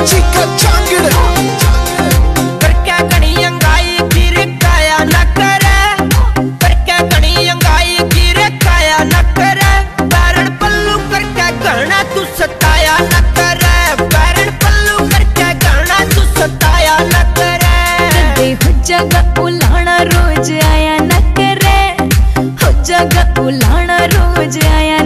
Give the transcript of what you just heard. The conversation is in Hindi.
चीका चांगड़ करके घनी अंगाई गिर काया न करे, करके घनी अंगाई गिर काया न करे। पैरण पल्लू करके घना तू सताया न करे, पैरण पल्लू करके घना तू सताया न करे। हो जगह उलाना रोज आया न करे, हो जगह उलाना रोज आया